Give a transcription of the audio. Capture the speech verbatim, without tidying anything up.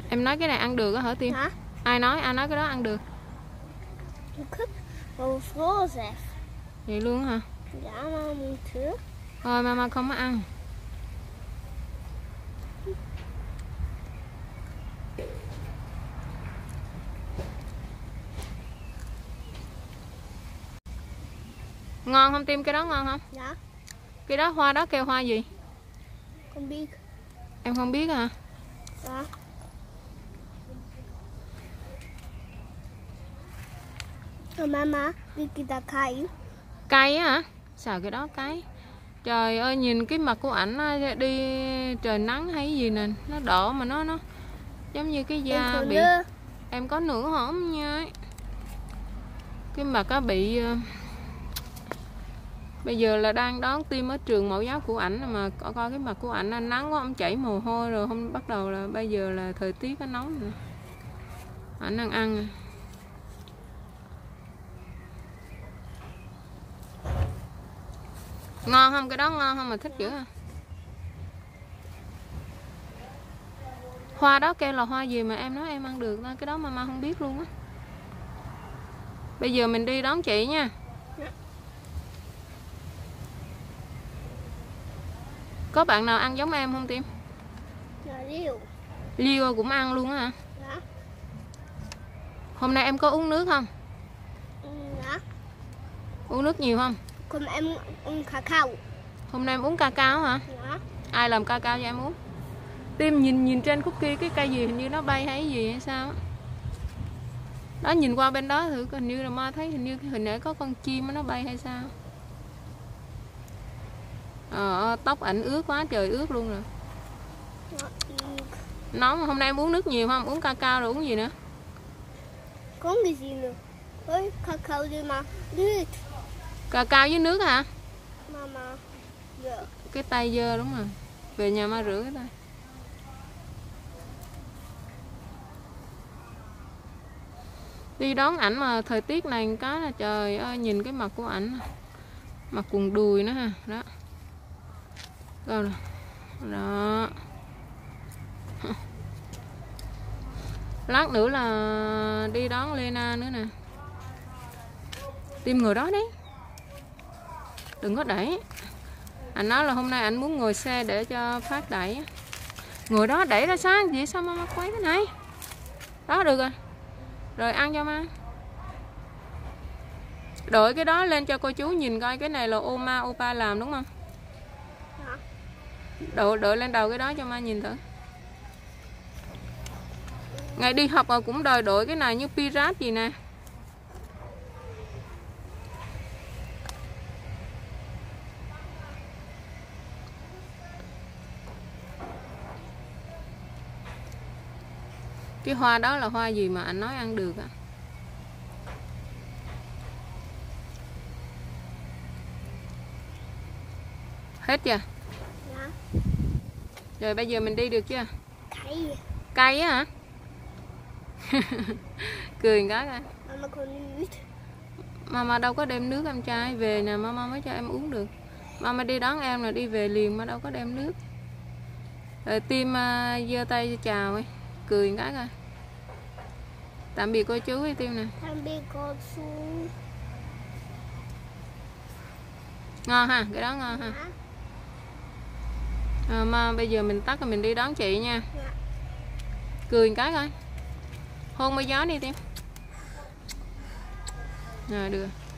Em nói cái này ăn được á hả Tim? Hả? Ai nói? Ai nói cái đó ăn được? Vậy luôn hả? Dạ mà muốn thử. Thôi mama không có ăn. Ngon không Tim? Cái đó ngon không? Dạ. Cái đó hoa đó kêu hoa gì? Không biết. Em không biết hả? Dạ. Mama, đi kita cay. Cay á hả? Sao cái đó cay? Trời ơi, nhìn cái mặt của ảnh đi trời nắng hay gì nè, nó đỏ mà nó nó giống như cái da Em bị nữa. Em có nửa hổm nha. Cái mặt á bị bây giờ là đang đón Tim ở trường mẫu giáo của ảnh mà coi coi cái mặt của ảnh nắng quá, ông chảy mồ hôi rồi, không bắt đầu là bây giờ là thời tiết nó nóng nữa. Ảnh đang ăn. Ngon không? Cái đó ngon không mà thích dữ à? Hoa đó kêu là hoa gì mà em nói em ăn được đó? Cái đó mama không biết luôn á. Bây giờ mình đi đón chị nha. Có bạn nào ăn giống em không Tim? Liêu. Liêu cũng ăn luôn á hả? Dạ. Hôm nay em có uống nước không? Dạ. Uống nước nhiều không? Còn em uống cacao. Hôm nay em uống cacao hả? Dạ. Ai làm cacao cho em uống? Tim nhìn nhìn trên khúc kia cái cây gì hình như nó bay hay gì hay sao? Đó, nhìn qua bên đó thử, hình như là ma thấy hình như hình nãy có con chim nó bay hay sao? Ờ, tóc ảnh ướt quá trời ướt luôn rồi. Nóng. Hôm nay em uống nước nhiều không? Uống cacao rồi uống gì nữa? Có cái gì nữa? Ôi, cacao gì mà nước. Cacao với nước hả? Mama. Dạ. Cái tay dơ đúng rồi. Về nhà ma rửa cái tay. Đi đón ảnh mà thời tiết này cái là trời ơi, nhìn cái mặt của ảnh, mặt quần đùi nữa ha, đó. Rồi đó. Lát nữa là đi đón Lena nữa nè. Tim người đó đấy. Đừng có đẩy. Anh nói là hôm nay anh muốn ngồi xe để cho Phát đẩy. Người đó đẩy ra sao vậy? Sao mama quay cái này? Đó được rồi. Rồi ăn cho ma. Đội cái đó lên cho cô chú nhìn coi, cái này là Oma Opa làm đúng không? Hả? Đội, đội lên đầu cái đó cho ma nhìn thử. Ngày đi học mà cũng đòi đội cái này như pirate gì nè. Cái hoa đó là hoa gì mà anh nói ăn được à? Hết chưa? Dạ. Rồi bây giờ mình đi được chưa? Cay. Cay á hả? Cười cái coi. Mama còn nước. Mama đâu có đem nước em trai về nè, mama mới cho em uống được. Mama đi đón em là đi về liền mà đâu có đem nước. Rồi Tim uh, giơ tay chào ấy, cười cái coi. Tạm biệt cô chú với Tim nè. Tạm biệt cô chú. Ngon ha, cái đó ngon ha. À, mà bây giờ mình tắt rồi mình đi đón chị nha. Dạ. Cười cái coi. Hôn mây gió đi Tim. Rồi được.